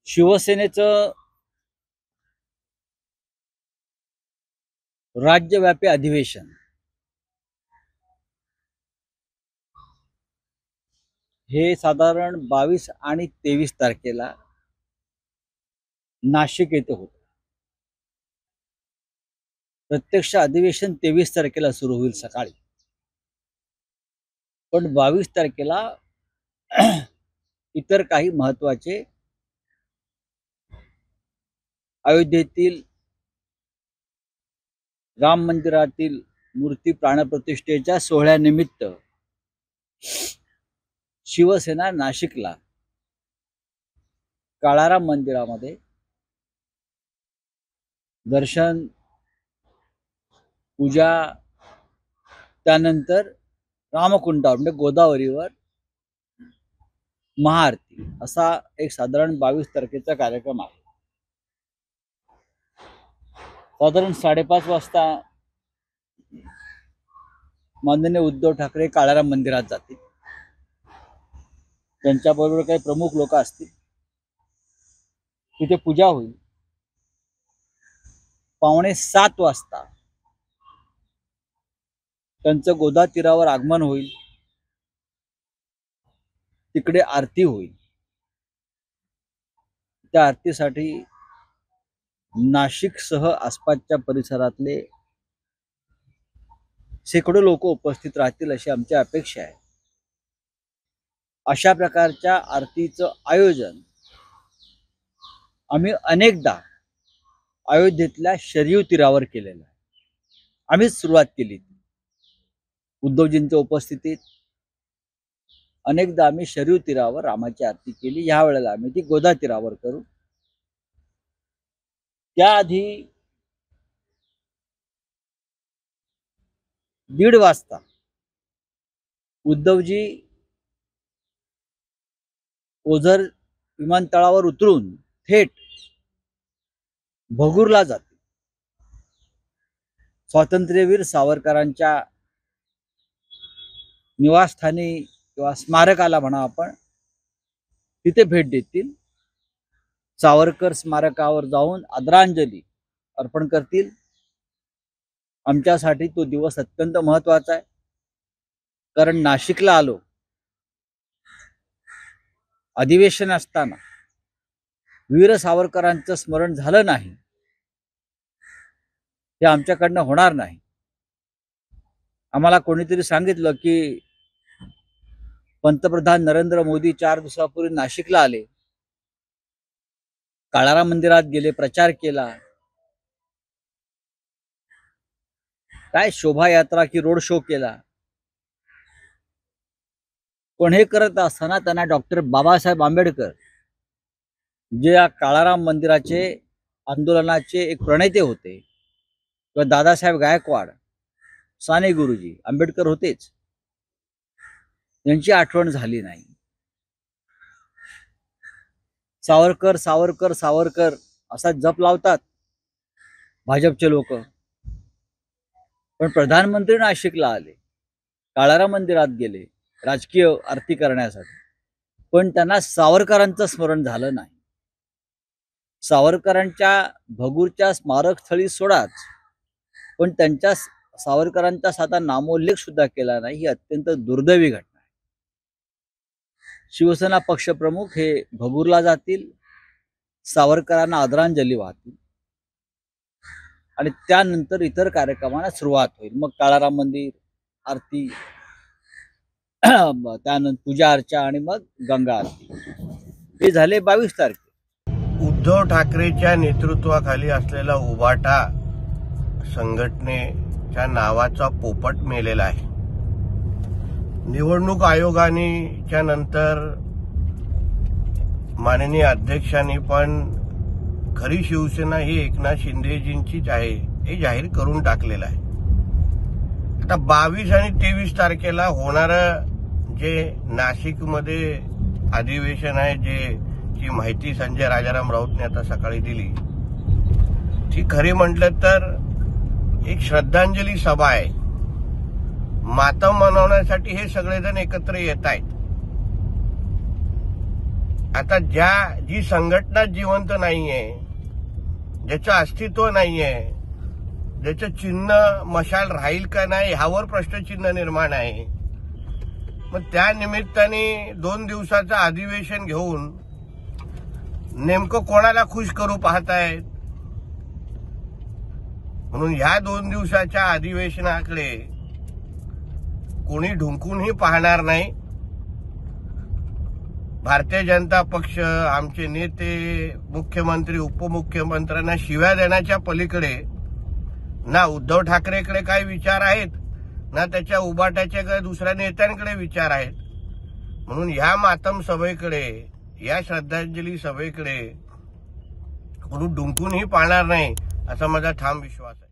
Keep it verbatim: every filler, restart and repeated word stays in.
शिवसेनेचं राज्यव्यापी अधिवेशन हे साधारण बावीस आणि तेवीस तारखेला नाशिक येथे होतं। प्रत्यक्ष अधिवेशन तेवीस तारखेला सुरू होईल सकाळी, पण बावीस तारखेला इतर काही महत्त्वाचे अयोध्येतील राम मंदिरातील मूर्ती प्राणप्रतिष्ठेच्या सोहळ्यानिमित्त शिवसेना नाशिकला काळाराम मंदिरामध्ये दर्शन, पूजा, त्यानंतर रामकुंडावर म्हणजे गोदावरीवर महाआरती असा एक साधारण बावीस तारखेचा कार्यक्रम आहे। साधारण साडेपाच वाजता माननीय उद्धव ठाकरे काळाराम मंदिरात जातील। त्यांच्याबरोबर काही प्रमुख लोक असतील, तिथे पूजा होईल। पावणे सात वाजता त्यांचं गोदा तीरावर आगमन होईल, तिकडे आरती होईल। त्या आरतीसाठी नाशिकसह आसपासच्या परिसरातले शेकडो लोक उपस्थित राहतील अशी आमची अपेक्षा आहे। अशा प्रकारच्या आरतीचं आयोजन आम्ही अनेकदा अयोध्येतल्या शरयू तीरावर केलेलं आहे। आम्हीच सुरुवात केली, उद्धवजींच्या उपस्थितीत अनेकदा आम्ही शरयू तीरावर रामाची आरती केली। या वेळेला आम्ही ती गोदा तीरावर करू। त्याआधी दीड वाजता उद्धवजी ओझर विमानतळावर उतरून थेट भगूरला जातील। स्वातंत्र्यवीर सावरकरांच्या निवासस्थानी किंवा स्मारकाला म्हणा आपण, तिथे भेट देतील। सावरकर स्मारकावर जाऊन आदरांजली अर्पण करतील। आमच्यासाठी तो दिवस अत्यंत महत्त्वाचा आहे, कारण नाशिकला आलो अधिवेशन असताना वीर सावरकरांचं स्मरण झालं नाही, हे आमच्याकडनं होणार नाही। आम्हाला कोणीतरी सांगितलं की पंतप्रधान नरेंद्र मोदी चार दिवसापूर्वी नाशिकला आले, काळाराम मंदिरात गेले, प्रचार केला, काय शोभायात्रा की रोड शो केला। पण हे करत असताना त्यांना डॉक्टर बाबासाहेब आंबेडकर, जे या काळाराम मंदिराचे आंदोलनाचे एक प्रणेते होते, किंवा दादासाहेब गायकवाड, साने गुरुजी, आंबेडकर होतेच, यांची आठवण झाली नाही। सावरकर सावरकर सावरकर असा जप लावतात भाजपचे लोक, पण प्रधानमंत्री नाशिकला आले, काळाराम मंदिरात गेले राजकीय आरती करण्यासाठी, पण त्यांना सावरकरांचं स्मरण झालं नाही। सावरकरांच्या भगूरच्या स्मारकस्थळी सोडाच, पण त्यांच्या सावरकरांचा साधा नामोल्लेख सुद्धा केला नाही। ही अत्यंत दुर्दैवी घटना आहे। शिवसेना पक्षप्रमुख हे भगूरला जातील, सावरकरांना आदरांजली वाहतील आणि त्यानंतर इतर कार्यक्रमांना सुरुवात होईल। मग काळाराम मंदिर, आरती, त्यानंतर पूजा अर्चा आणि मग गंगा आरती, हे झाले बावीस तारखे। उद्धव ठाकरेच्या नेतृत्वाखाली असलेला उभाटा संघटनेच्या नावाचा पोपट मेलेला आहे। निवडणूक आयोगाने नंतर माननीय अध्यक्षांनी पण खरी शिवसेना ही एकनाथ शिंदेजींचीच आहे हे जाहीर करून टाकलेलं आहे। आता बावीस आणि तेवीस तारखेला होणारं जे नाशिकमध्ये अधिवेशन आहे, जे ची माहिती संजय राजाराम राऊतने आता सकाळी दिली, ती खरी म्हटलं तर एक श्रद्धांजली सभा आहे। मातम मनवण्यासाठी हे सगळेजण एकत्र येत आहेत। आता ज्या जी संघटना जिवंत नाहीये, ज्याचं अस्तित्व नाहीये, ज्याचं चिन्ह मशाल राहील का नाही ह्यावर प्रश्नचिन्ह निर्माण आहे. मग त्या निमित्ताने दोन दिवसाचं अधिवेशन घेऊन नेमकं कोणाला खुश करू पाहतायत. म्हणून ह्या दोन दिवसाच्या अधिवेशनाकडे कोणी ढुंकूनही पाहणार नाही. भारतीय जनता पक्ष, आमचे नेते, मुख्यमंत्री, उपमुख्यमंत्र्यांना शिव्या देण्याच्या पलीकडे ना उद्धव ठाकरेकडे काय विचार आहेत, ना त्याच्या उबाटाच्या दुसऱ्या नेत्यांकडे विचार आहेत. म्हणून ह्या मातम सभेकडे, या श्रद्धांजली सभेकडे कोणी डुंकूनही पाहणार नाही असा माझा ठाम विश्वास आहे.